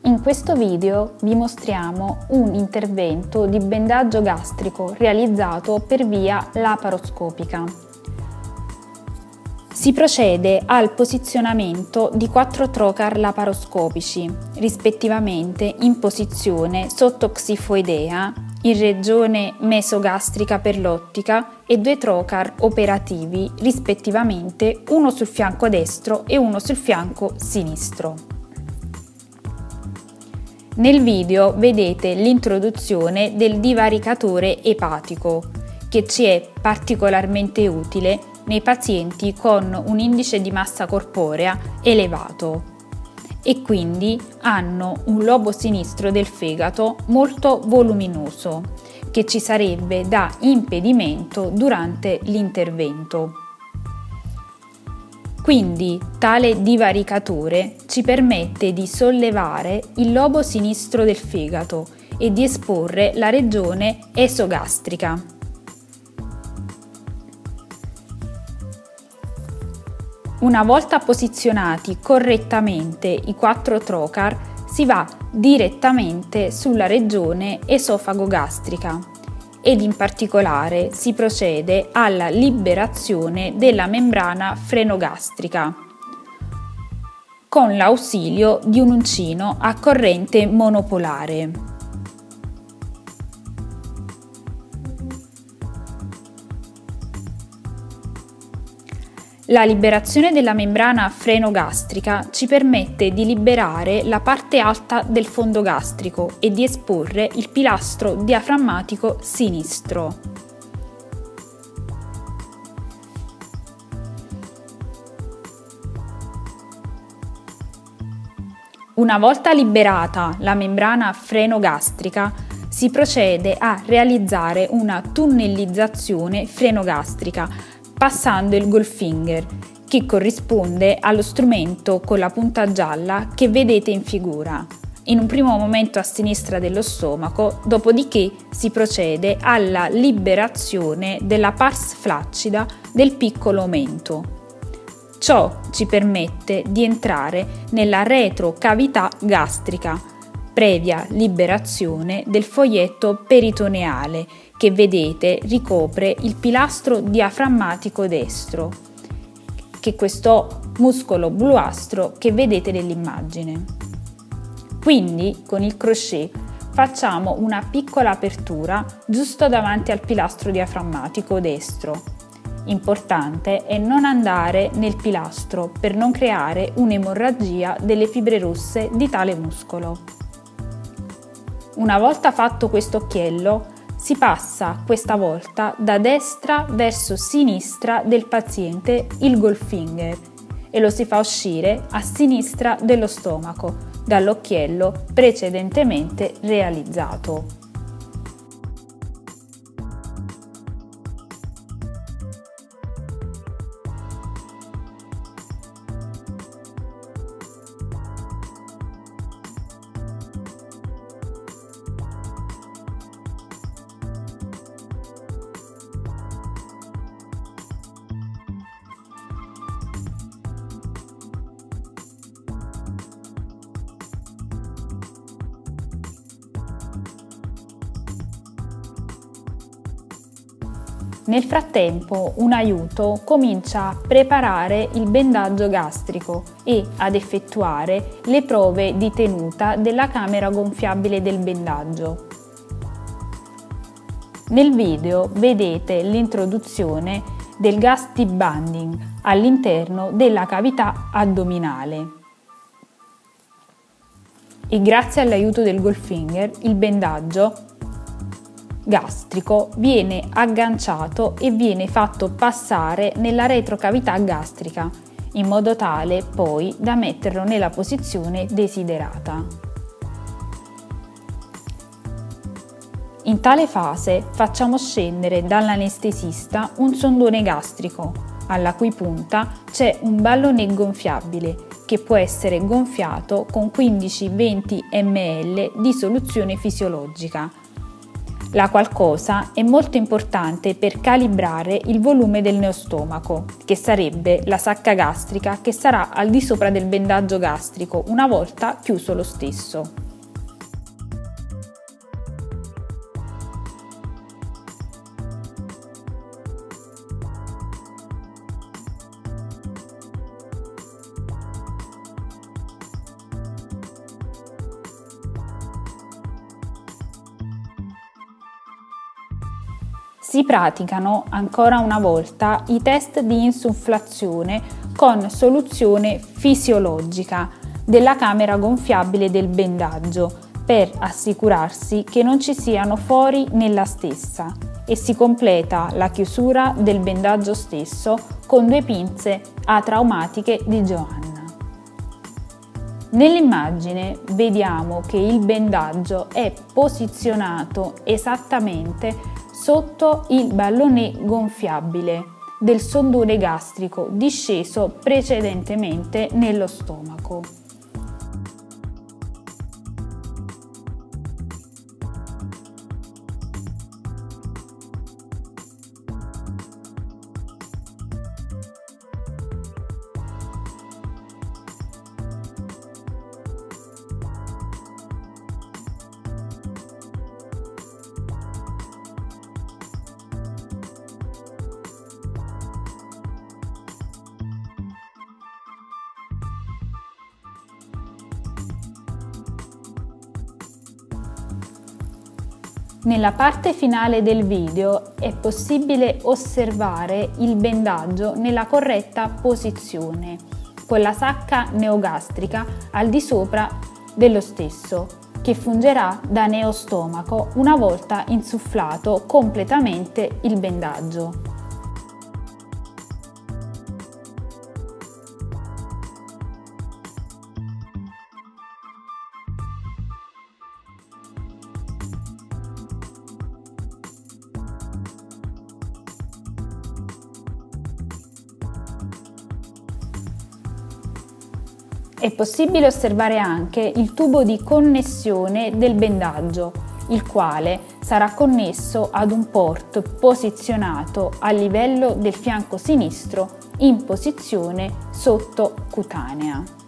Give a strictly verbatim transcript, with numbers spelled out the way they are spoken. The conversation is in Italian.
In questo video vi mostriamo un intervento di bendaggio gastrico realizzato per via laparoscopica. Si procede al posizionamento di quattro trocar laparoscopici, rispettivamente in posizione sottoxifoidea, in regione mesogastrica per l'ottica e due trocar operativi, rispettivamente uno sul fianco destro e uno sul fianco sinistro. Nel video vedete l'introduzione del divaricatore epatico, che ci è particolarmente utile nei pazienti con un indice di massa corporea elevato e quindi hanno un lobo sinistro del fegato molto voluminoso, che ci sarebbe da impedimento durante l'intervento. Quindi tale divaricatore ci permette di sollevare il lobo sinistro del fegato e di esporre la regione esogastrica. Una volta posizionati correttamente i quattro trocar, si va direttamente sulla regione esofagogastrica ed in particolare si procede alla liberazione della membrana frenogastrica con l'ausilio di un uncino a corrente monopolare. La liberazione della membrana frenogastrica ci permette di liberare la parte alta del fondo gastrico e di esporre il pilastro diaframmatico sinistro. Una volta liberata la membrana frenogastrica, si procede a realizzare una tunnellizzazione frenogastrica passando il Goldfinger, che corrisponde allo strumento con la punta gialla che vedete in figura, in un primo momento a sinistra dello stomaco, dopodiché si procede alla liberazione della pars flaccida del piccolo mento. Ciò ci permette di entrare nella retrocavità gastrica, previa liberazione del foglietto peritoneale che vedete ricopre il pilastro diaframmatico destro, che è questo muscolo bluastro che vedete nell'immagine. Quindi con il crochet facciamo una piccola apertura giusto davanti al pilastro diaframmatico destro. Importante è non andare nel pilastro per non creare un'emorragia delle fibre rosse di tale muscolo. Una volta fatto questo occhiello, si passa questa volta da destra verso sinistra del paziente il Goldfinger e lo si fa uscire a sinistra dello stomaco dall'occhiello precedentemente realizzato. Nel frattempo un aiuto comincia a preparare il bendaggio gastrico e ad effettuare le prove di tenuta della camera gonfiabile del bendaggio. Nel video vedete l'introduzione del gas debunding all'interno della cavità addominale. E grazie all'aiuto del Goldfinger il bendaggio gastrico viene agganciato e viene fatto passare nella retrocavità gastrica in modo tale poi da metterlo nella posizione desiderata. In tale fase facciamo scendere dall'anestesista un sondone gastrico, alla cui punta c'è un ballone gonfiabile che può essere gonfiato con quindici venti millilitri di soluzione fisiologica. la qual cosa è molto importante per calibrare il volume del neostomaco, che sarebbe la sacca gastrica che sarà al di sopra del bendaggio gastrico una volta chiuso lo stesso. Si praticano ancora una volta i test di insufflazione con soluzione fisiologica della camera gonfiabile del bendaggio per assicurarsi che non ci siano fori nella stessa e si completa la chiusura del bendaggio stesso con due pinze atraumatiche di Johanna. Nell'immagine vediamo che il bendaggio è posizionato esattamente sotto il ballone gonfiabile del sondone gastrico disceso precedentemente nello stomaco. Nella parte finale del video è possibile osservare il bendaggio nella corretta posizione, con la sacca neogastrica al di sopra dello stesso, che fungerà da neostomaco una volta insufflato completamente il bendaggio. È possibile osservare anche il tubo di connessione del bendaggio, il quale sarà connesso ad un port posizionato a livello del fianco sinistro in posizione sottocutanea.